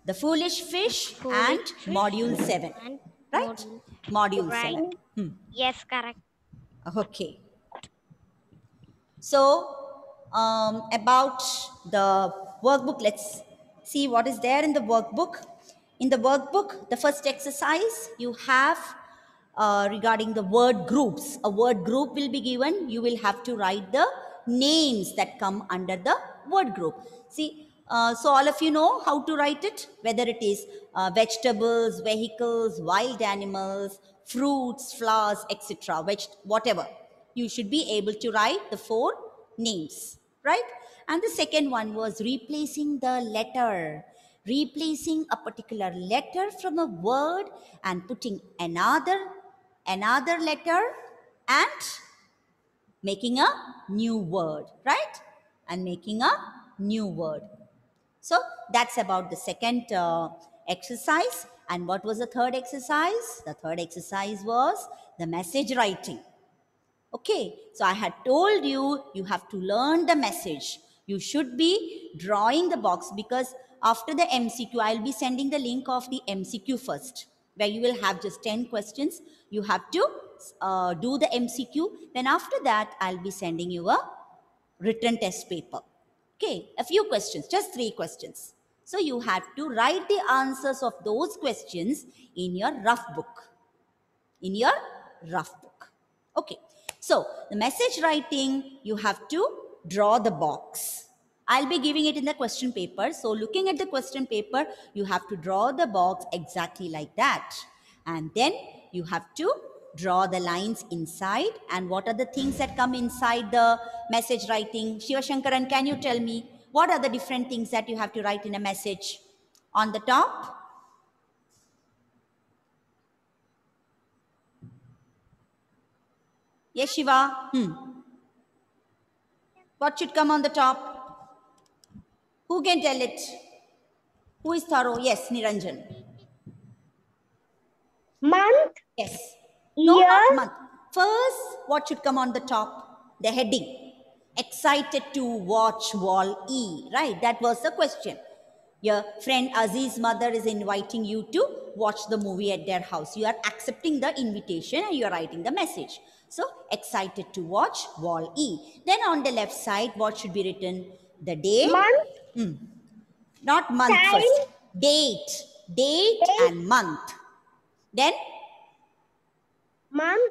The Foolish Fish and Foolish Fish Module 7. and Right? module. Module Right. 7. Yes, correct. Okay. So, about the workbook, let's see what is there in the workbook. In the workbook, the first exercise you have regarding the word groups. A word group will be given. You will have to write the names that come under the word group. See, so all of you know how to write it, whether it is vegetables, vehicles, wild animals, fruits, flowers, etc., whatever. You should be able to write the 4 names, right? And the second one was replacing the letter, replacing a particular letter from a word and putting another letter and making a new word, right? And making a new word. So that's about the second exercise. And what was the third exercise? The third exercise was the message writing. Okay, so I had told you, you have to learn the message. You should be drawing the box, because after the MCQ, I'll be sending the link of the MCQ first, where you will have just 10 questions. You have to do the MCQ. Then after that, I'll be sending you a written test paper. Okay, a few questions, just 3 questions. So you have to write the answers of those questions in your rough book. In your rough book. Okay, so the message writing, you have to draw the box. I'll be giving it in the question paper. So looking at the question paper, you have to draw the box exactly like that. And then you have to draw the lines inside. And what are the things that come inside the message writing? Shiva Shankaran, can you tell me what are the different things that you have to write in a message? On the top, yes, Shiva. What should come on the top? Who can tell it? Who is thorough? Yes, Niranjan. Month, Yes. No, year, not month. First, what should come on the top? The heading. Excited to watch Wall E. Right? That was the question. Your friend Aziz's mother is inviting you to watch the movie at their house. You are accepting the invitation and you are writing the message. So, excited to watch Wall E. Then on the left side, what should be written? The day. month, Not month first. time, Date. Date date, and month. Then month,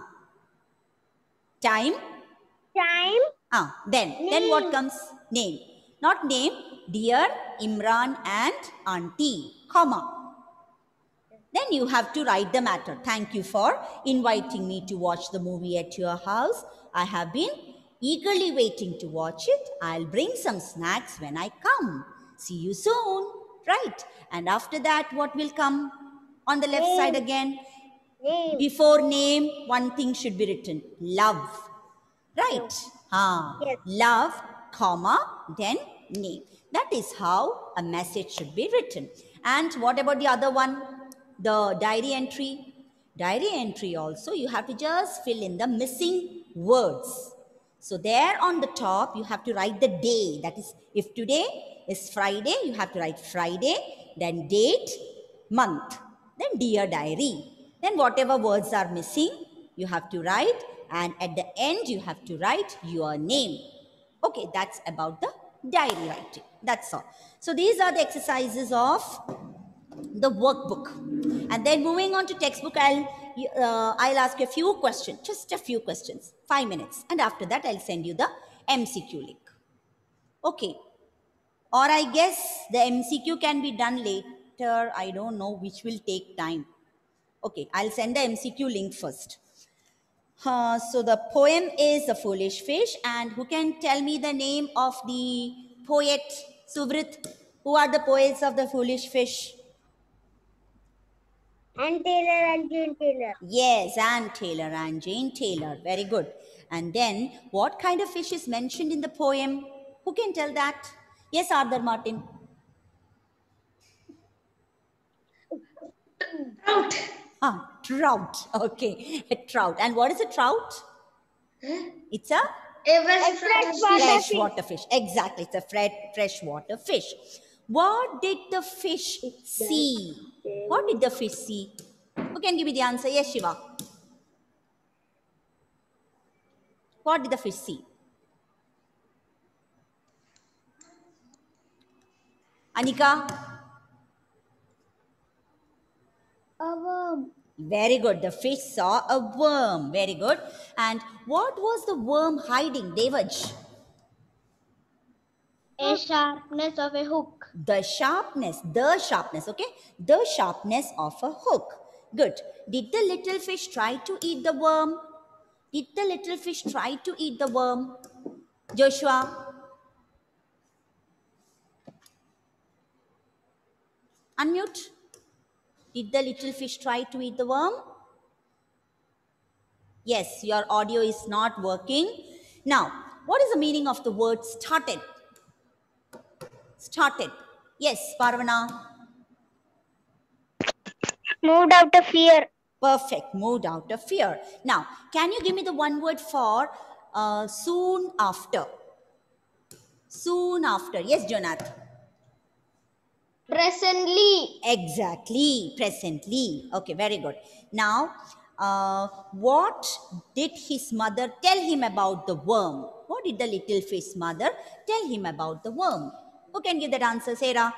time. time, Then what name, comes? Name. Not name. Dear Imran and Auntie, comma. Then you have to write the matter. Thank you for inviting me to watch the movie at your house. I have been eagerly waiting to watch it. I'll bring some snacks when I come. See you soon. Right. And after that, what will come on the left side name, again? name. Before name, one thing should be written. Love. Right. Yes. Love, comma, then name. That is how a message should be written. And what about the other one? The diary entry. Diary entry also, you have to just fill in the missing words. So there on the top, you have to write the day. That is, if today is Friday, you have to write Friday, then date, month, then dear diary. Then whatever words are missing, you have to write, and at the end, you have to write your name. Okay, that's about the diary writing. That's all. So these are the exercises of the workbook. And then moving on to textbook, I'll ask you a few questions, just a few questions, 5 minutes. And after that, I'll send you the MCQ link. Okay. Or I guess the MCQ can be done later. I don't know which will take time. Okay, I'll send the MCQ link first. So the poem is The Foolish Fish. And who can tell me the name of the poet, Suvrit? Who are the poets of The Foolish Fish? Ann Taylor and Jane Taylor. Yes, Ann Taylor and Jane Taylor. Very good. And then, what kind of fish is mentioned in the poem? Who can tell that? Yes, Arthur Martin. Trout. Trout. Okay, a trout. And what is a trout? It's a A freshwater freshwater freshwater fish. Exactly, it's a freshwater fish. What did the fish see? What did the fish see? Who can give me the answer? Yes, Shiva. What did the fish see? Anika? A worm. Very good. The fish saw a worm. Very good. And what was the worm hiding, Devaj? A sharpness of a hook. The sharpness, okay? The sharpness of a hook. Good. Did the little fish try to eat the worm? Did the little fish try to eat the worm? Joshua? Unmute. Did the little fish try to eat the worm? Yes, your audio is not working. Now, what is the meaning of the word started? Started. Yes, Parvana. Moved out of fear. Perfect. Moved out of fear. Now, can you give me the one word for soon after? Soon after. Yes, Jonath. Presently. Exactly. Presently. Okay, very good. Now, what did his mother tell him about the worm? What did the little fish mother tell him about the worm? Who can give that answer, Sarah?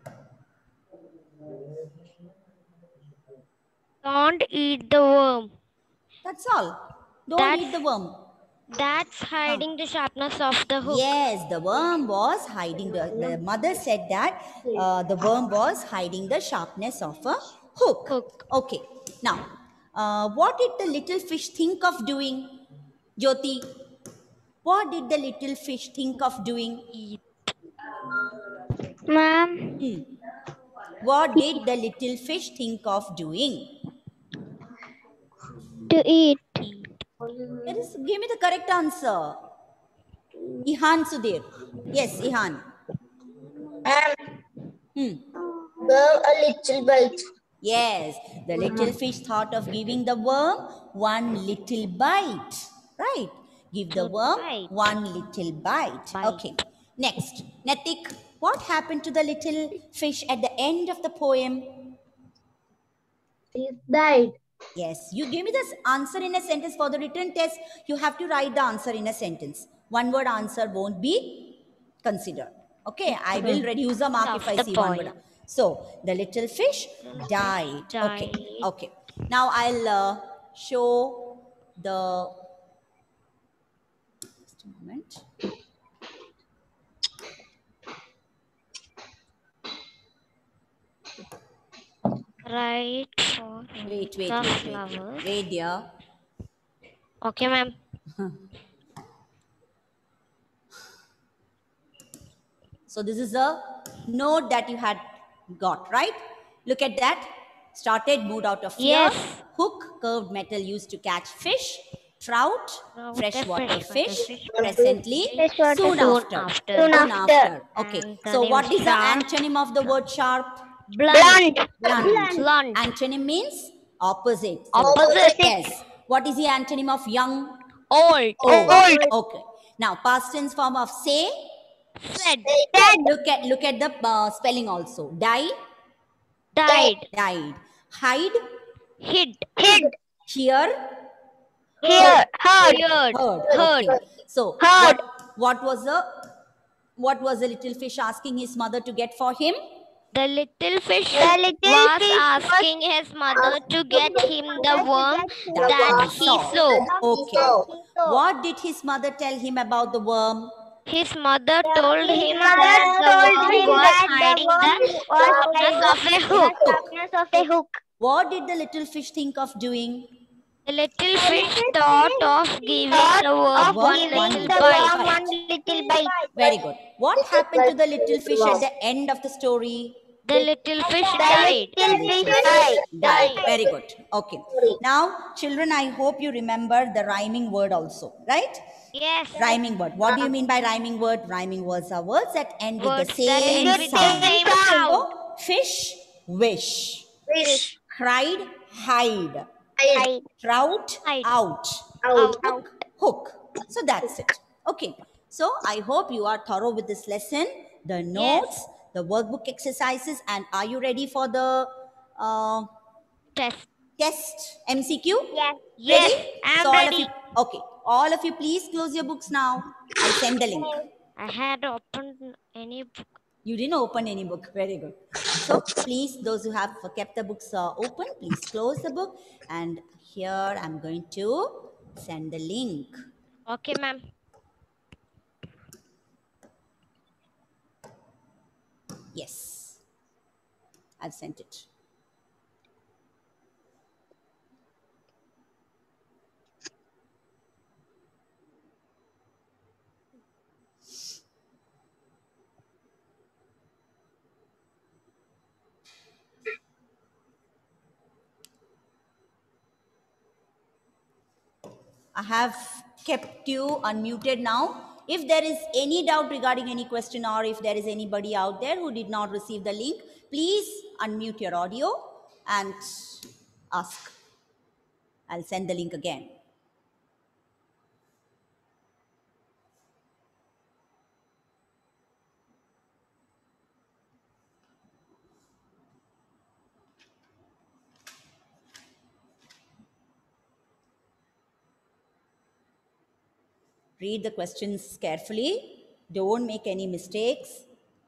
Don't eat the worm. That's all. Don't eat the worm. That's hiding the sharpness of the hook. Yes, the worm was hiding. The mother said that the worm was hiding the sharpness of a hook. Okay. Now, what did the little fish think of doing? Jyoti, what did the little fish think of doing? Ma'am. What did the little fish think of doing? To eat. Give me the correct answer. Ihan Sudhir. Yes, Ihan. Go a little bite. Yes, the little fish thought of giving the worm one little bite. Right. Give the worm one little bite. Okay. Next. Natik, what happened to the little fish at the end of the poem? It died. Yes, you give me this answer in a sentence. For the written test, you have to write the answer in a sentence. One word answer won't be considered. Okay, I will reduce the mark if I see one word. So, the little fish died. Okay, okay. Now, I'll show the... Just a moment. Right for Wait, dear. Okay, ma'am. So this is a note that you had got, right? Look at that. Started, moved out of fear. Yes. Hook, curved metal used to catch fish. Trout, freshwater fish. fish. Presently, Freshwater. soon after. Soon after. Okay. And the So name what is is the sharp. antonym of the word sharp? Blunt. Blunt. Antonym means opposite. So, Opposite. Yes. What is the antonym of young? Old. Old. Okay. Now, past tense form of say. Said. Look at the spelling also. Die. Died. Died. Hide. Hid. Hear. Here. Heard. Heard. Heard. Okay. So Heard. what was the little fish asking his mother to get for him? The little fish The little was fish was asking his mother to get him the worm That that he he saw. saw. Okay. What did his mother tell him about the worm? His mother told him mother that the told him worm was that the hiding worm the was sharpness of a hook. sharpness of a hook. What did the little fish think of doing? The little fish thought of giving the worm one little The bite. worm one little bite. Very good. What happened to the little fish at the end of the story? The little fish died. Little fish Died. Very good. Okay. Now, children, I hope you remember the rhyming word also, right? Yes. Rhyming word. What do you mean by rhyming word? Rhyming words are words that end with the Words that same end with the sound. same sound. So, fish, wish. Fish. Cried, hide. Hide. Trout, Hide. out. Out. Hook. So that's it. Okay. So I hope you are thorough with this lesson. The notes, the workbook exercises. And are you ready for the Test. test MCQ? Yes. Yes, Ready? I'm So all of ready. you, okay. All of you, please close your books now. I'll send the link. I had opened any book. You didn't open any book. Very good. So please, those who have kept the books open, please close the book. And here I'm going to send the link. Okay, ma'am. Yes, I've sent it. I have kept you unmuted now. If there is any doubt regarding any question, or if there is anybody out there who did not receive the link, please unmute your audio and ask. I'll send the link again. Read the questions carefully. Don't make any mistakes.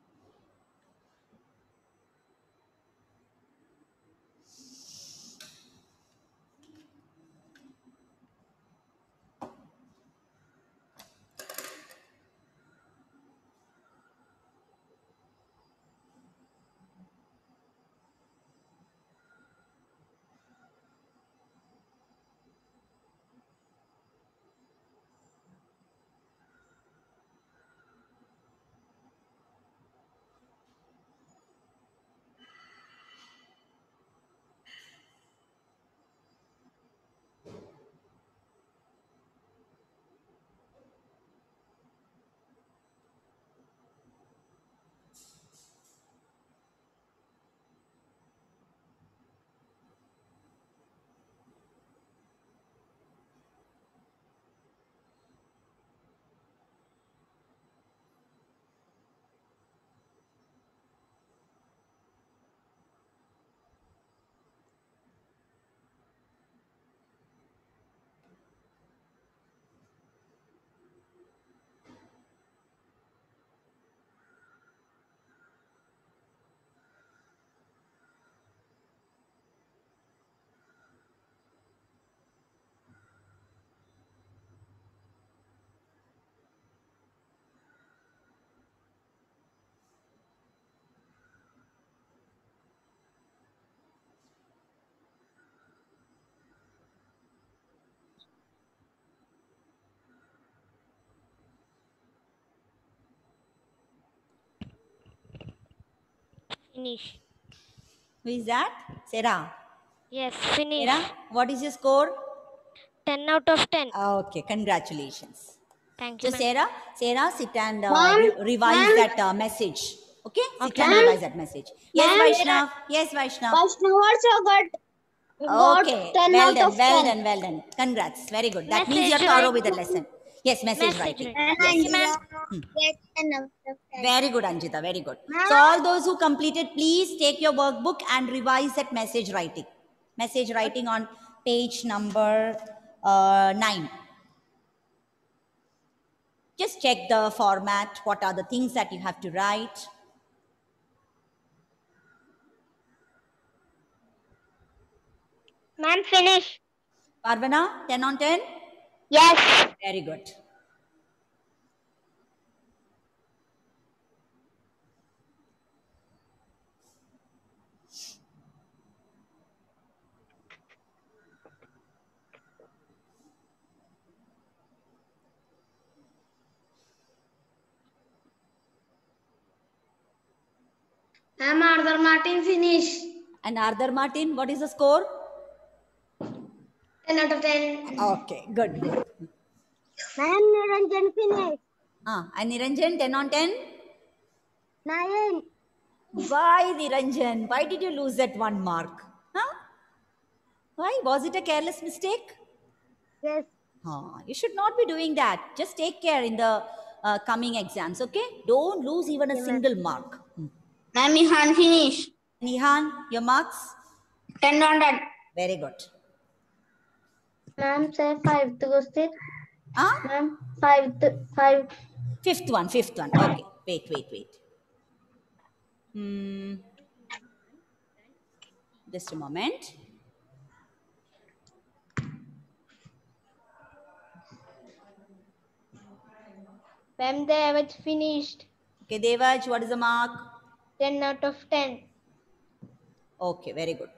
Finish. Who is that? Sarah. Yes, finish. Sarah, what is your score? 10 out of 10. Okay, congratulations. Thank So you, ma'am. Sarah, sit and Ma'am, revise ma'am. that message. Okay? Sit Okay, and ma'am. revise that message. Yes, Ma'am. Vaishnav. Yes, Vaishnav. Vaishnav also got Okay, 10 well out done, of well 10. done, well done. Congrats, very good. That means Message you're thorough writing. with the lesson. Yes, message Message writing. writing. Yes. Okay, ma'am. Get 10 out of 10. Very good, Anjita, very good. Ma'am. So all those who completed, please take your workbook and revise that message writing. Message writing on page number 9. Just check the format. What are the things that you have to write? Ma'am, finish. Parvana, 10 on 10? Yes. Very good. Ma'am, Arthur Martin, finish. And Arthur Martin, what is the score? 10 out of 10. Okay, good, good. Ma'am, Niranjan, finish. And Niranjan, 10 on 10? 9. Why, Niranjan? Why did you lose that 1 mark? Huh? Why? Was it a careless mistake? Yes. You should not be doing that. Just take care in the coming exams, okay? Don't lose even a single mark. Ma'am, Ihan finish. Nihan, your marks? 10 on 10. Very good. Ma'am, say fifth question. Huh? Ma'am, five. Fifth one. Okay. Wait. Just a moment. Ma'am, they have finished. Okay, Devaj, what is the mark? 10 out of 10. Okay, very good.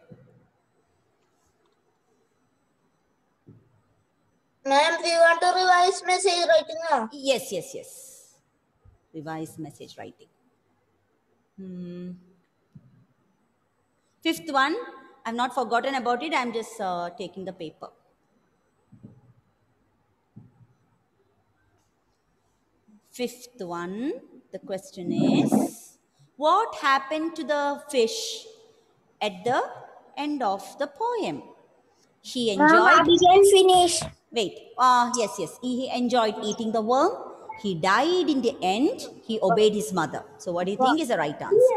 Ma'am, we want to revise message writing now. Yes. Revise message writing. Fifth one, I've not forgotten about it. I'm just taking the paper. Fifth one, the question is, what happened to the fish at the end of the poem? He enjoyed. Abigail finish. Wait. Yes. He enjoyed eating the worm. He died in the end. He obeyed his mother. So, what do you think is the right answer?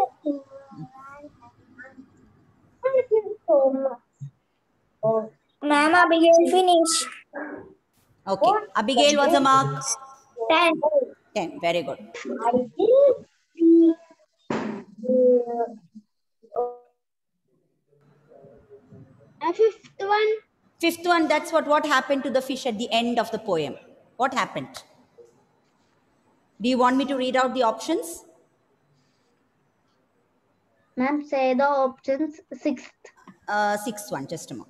Ma'am, Abigail finish. Okay. Abigail was a mark 10. 10. Very good. Fifth one. Fifth one, that's what happened to the fish at the end of the poem. What happened? Do you want me to read out the options? Ma'am, say the options. Sixth. Sixth one, just a moment.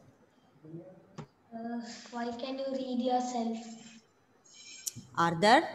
Why can you read yourself? Are there?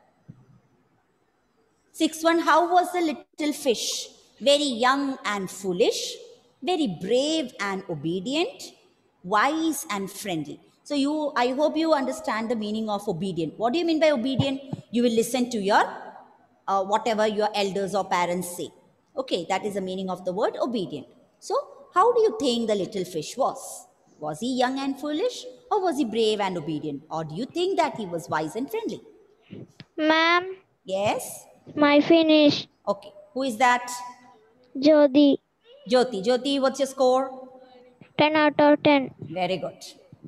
Sixth one, how was the little fish? Very young and foolish, very brave and obedient, wise and friendly. So I hope you understand the meaning of obedient. What do you mean by obedient? You will listen to your whatever your elders or parents say. Okay, that is the meaning of the word obedient. So, how do you think the little fish was? Was he young and foolish, or was he brave and obedient? Or do you think that he was wise and friendly? Ma'am, Yes? my finish. Okay. Who is that? Jodi. Jyoti. Jyoti, what's your score? 10 out of 10. Very good.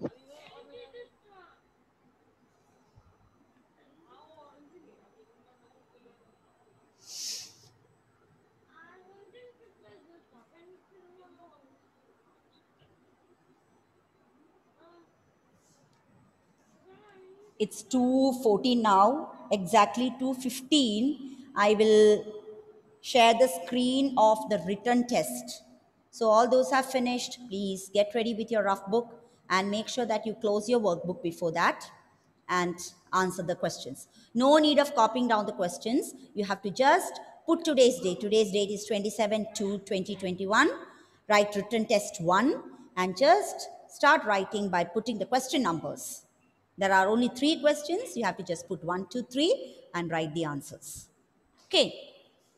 It's 2:14 now. Exactly 2:15. I will share the screen of the written test. So all those have finished, please get ready with your rough book and make sure that you close your workbook before that and answer the questions. No need of copying down the questions. You have to just put today's date. Today's date is 27/2/2021. Write written test 1 and just start writing by putting the question numbers. There are only 3 questions. You have to just put 1, 2, 3 and write the answers. Okay.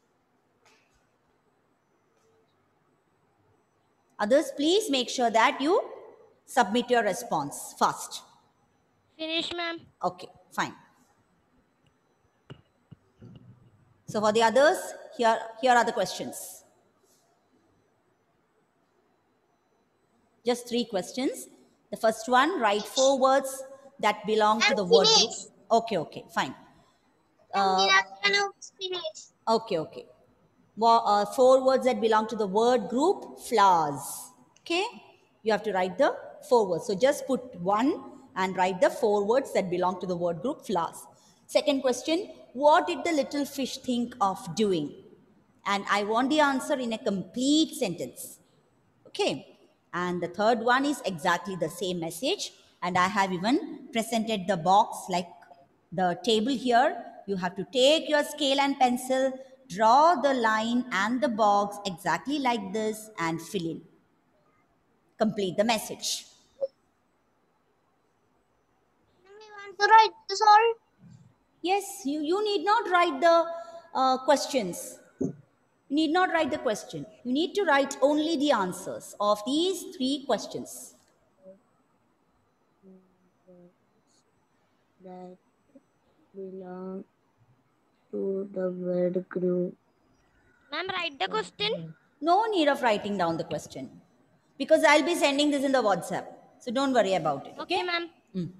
Others, please make sure that you submit your response fast. Finish, ma'am. Okay, fine. So for the others, here are the questions. Just 3 questions. The first one, write 4 words that belong to the word group. Okay, fine. Okay. 4 words that belong to the word group flowers. Okay, you have to write the 4 words. So just put 1 and write the 4 words that belong to the word group flowers. Second question, what did the little fish think of doing? And I want the answer in a complete sentence. Okay, and the third one is exactly the same message, and I have even presented the box like the table here. You have to take your scale and pencil, draw the line and the box exactly like this and fill in. Complete the message. We want to write this all. Yes, you need not write the questions. You need not write the question. You need to write only the answers of these 3 questions. That belong to the word group Ma'am, write the question. No need of writing down the question because I'll be sending this in the WhatsApp. So don't worry about it. Okay? Okay, ma'am.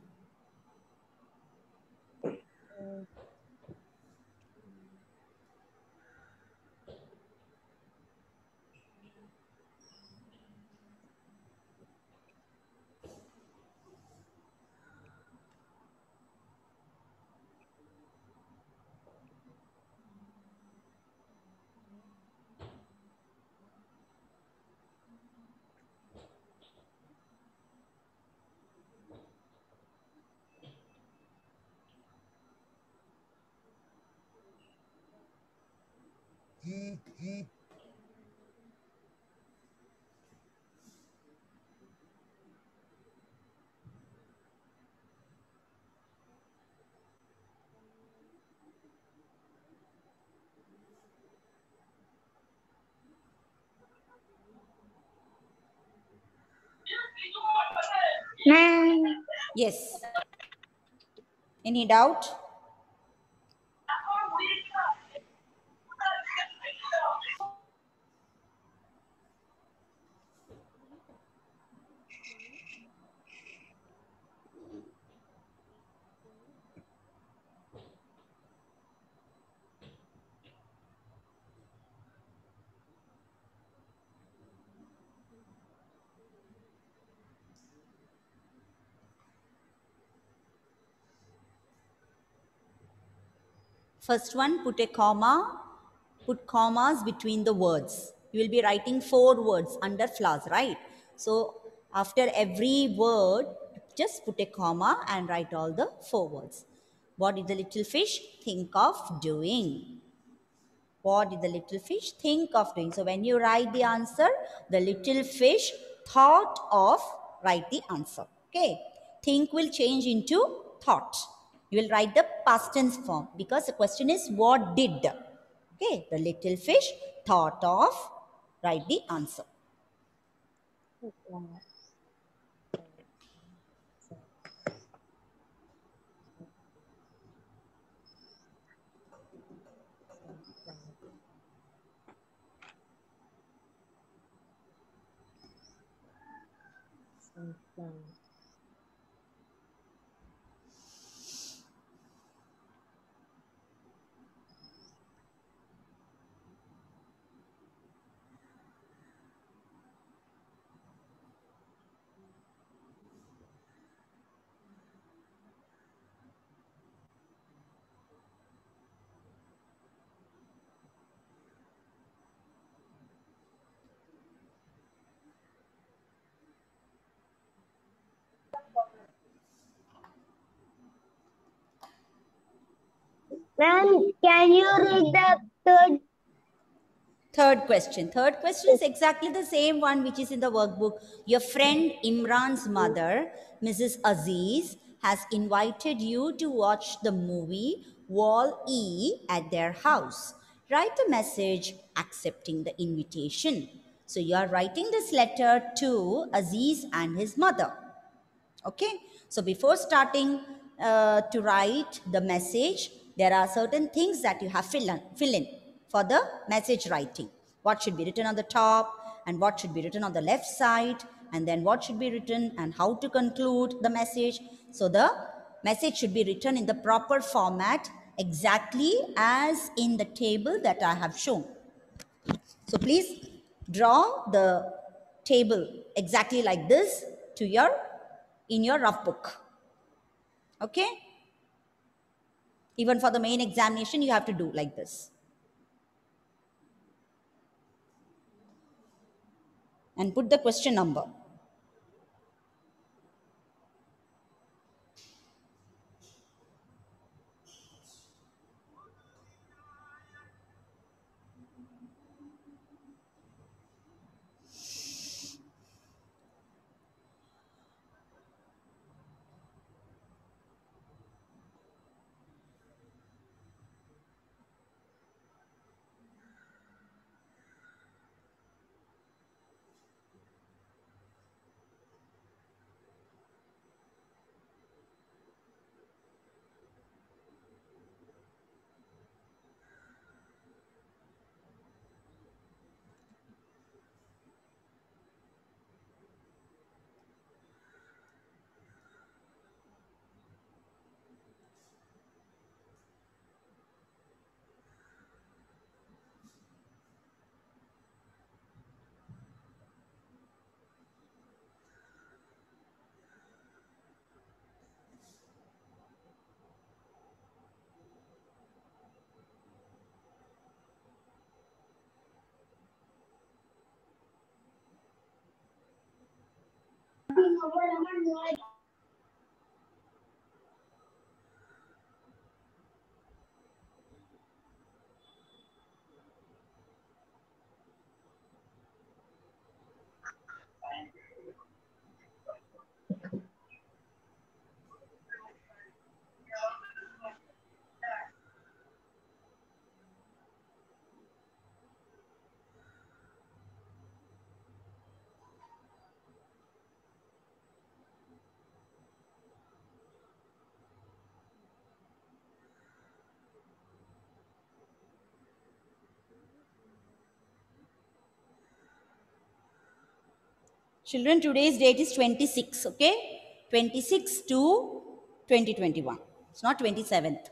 Ma'am. Yes. Any doubt? First one, put a comma, put commas between the words. You will be writing 4 words under flowers, right? So after every word, just put a comma and write all the 4 words. What did the little fish think of doing? What did the little fish think of doing? So when you write the answer, the little fish thought of, write the answer. Okay. Think will change into thought. You will write the past tense form because the question is what did. Okay. The little fish thought of, write the answer. Ma'am, can you read the third? Third question. Third question is exactly the same one which is in the workbook. Your friend Imran's mother, Mrs. Aziz, has invited you to watch the movie Wall E at their house. Write a message accepting the invitation. So you are writing this letter to Aziz and his mother. Okay, so before starting to write the message, there are certain things that you have fill in for the message writing. What should be written on the top and what should be written on the left side, and then what should be written and how to conclude the message. So the message should be written in the proper format exactly as in the table that I have shown. So please draw the table exactly like this to your in your rough book. Okay? Even for the main examination, you have to do like this. And put the question number. Children, today's date is 26, okay? 26 to 2021. It's not 27th.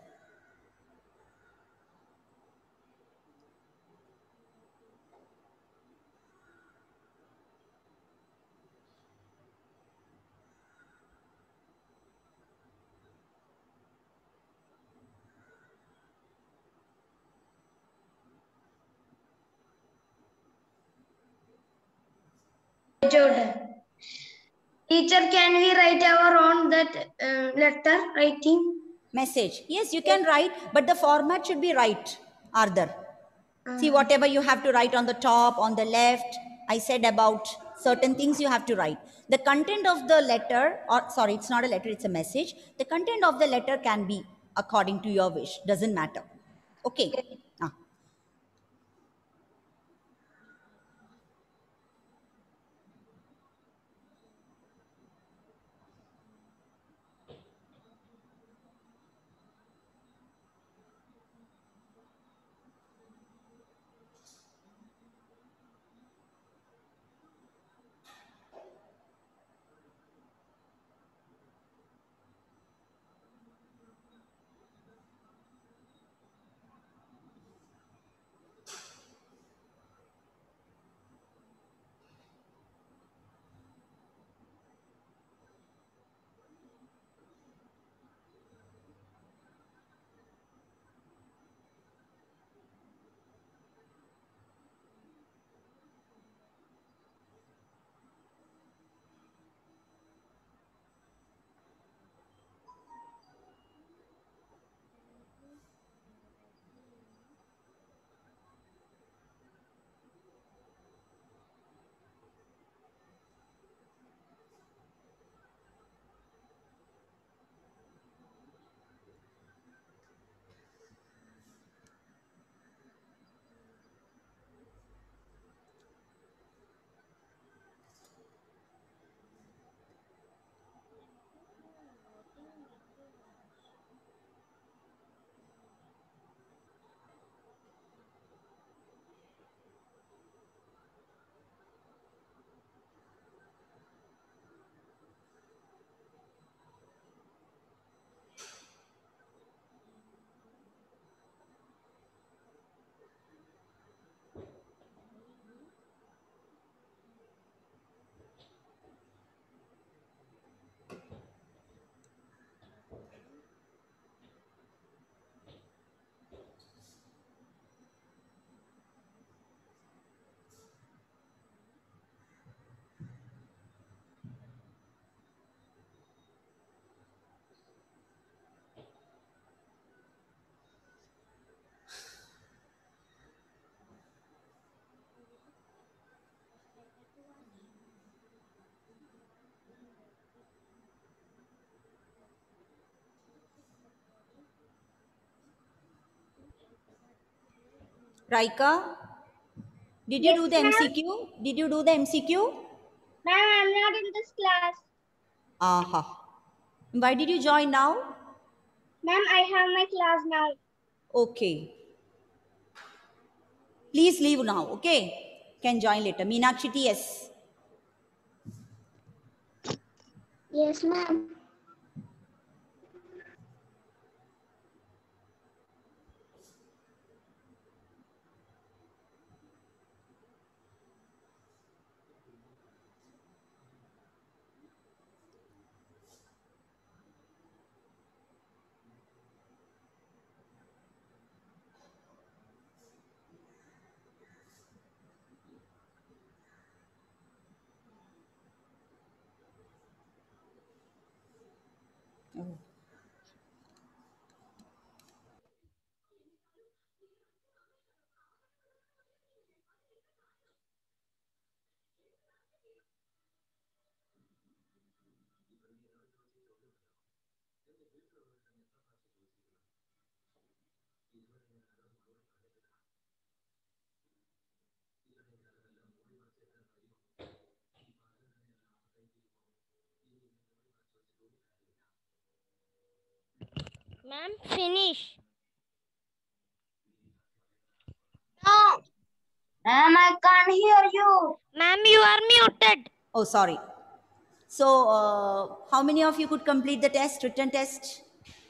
Jordan. Teacher, can we write our own that letter writing? Message. Yes, you can write, but the format should be right, Arthur. See, whatever you have to write on the top, on the left, I said about certain things you have to write. The content of the letter, or sorry, it's not a letter, it's a message. The content of the letter can be according to your wish, doesn't matter. Okay. Ah. Raika, did you Yes, do the ma'am. MCQ? Did you do the MCQ? Ma'am, I'm not in this class. Aha. Why did you join now? Ma'am, I have my class now. Okay. Please leave now, okay? Can join later. Meenakshi TS. Yes, ma'am. Ma'am, finish. No. Ma'am, I can't hear you. Ma'am, you are muted. Oh, sorry. So, how many of you could complete the test, written test?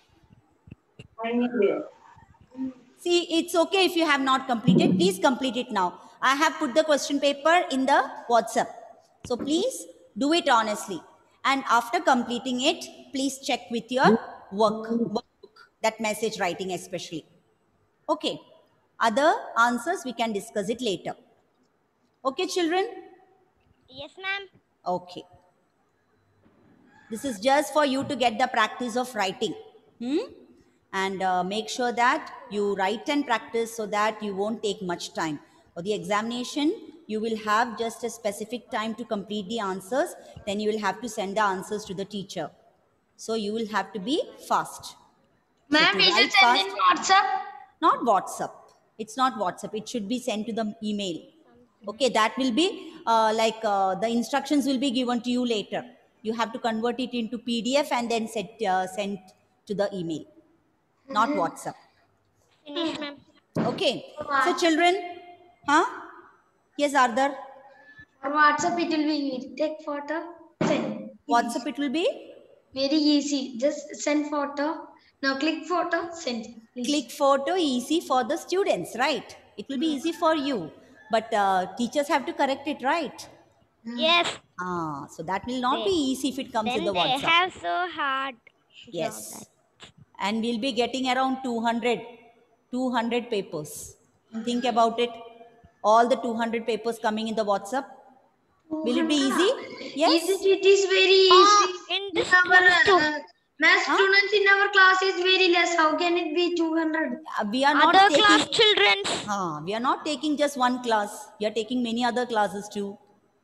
See, it's okay if you have not completed. Please complete it now. I have put the question paper in the WhatsApp. So please do it honestly. And after completing it, please check with your workbook, that message writing especially. Okay. Other answers, we can discuss it later. Okay, children? Yes, ma'am. Okay. This is just for you to get the practice of writing. And make sure that you write and practice so that you won't take much time. For the examination, you will have just a specific time to complete the answers. Then you will have to send the answers to the teacher. So you will have to be fast. Ma'am, to is write it sent in WhatsApp? Not WhatsApp. It's not WhatsApp. It should be sent to the email. Okay, that will be the instructions will be given to you later. You have to convert it into PDF and then send to the email, not WhatsApp. Finish, ma'am. Okay. So children, huh? Yes, Ardhar. For WhatsApp, it will be take photo, send. WhatsApp it will be Very easy. Just send photo. Now click photo, send. Please. click photo, easy for the students, right? It will be easy for you, but teachers have to correct it, right? Yes. So that will not be easy if it comes in Then the they WhatsApp. have so hard. Yes. And we'll be getting around 200 papers. Think about it. All the 200 papers coming in the WhatsApp. Will it be easy? Yes. It is very easy. In this Our class too. math students in our class is very less. How can it be 200? We are not Other taking. class children. We are not taking just one class. We are taking many other classes too.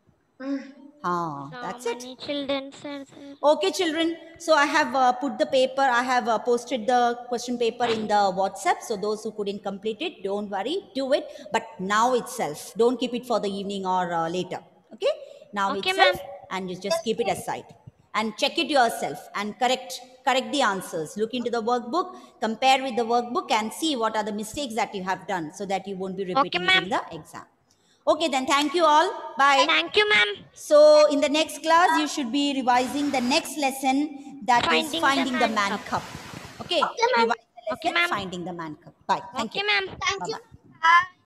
That's it. Many children are there. Okay, children. So I have put the paper. I have posted the question paper in the WhatsApp. So those who couldn't complete it, don't worry, do it. But now itself, don't keep it for the evening or later. Okay? Now Okay, itself, ma'am. and you just keep it aside and check it yourself and correct the answers. Look into the workbook, compare with the workbook, and see what are the mistakes that you have done, so that you won't be repeating it in the exam. Okay, then thank you all. Bye. Thank you, ma'am. So in the next class, you should be revising the next lesson, that is finding the man cub. Okay, revise the lesson, ma'am. finding the man cub. Bye. Thank you. Okay, ma'am. Thank you. Bye-bye.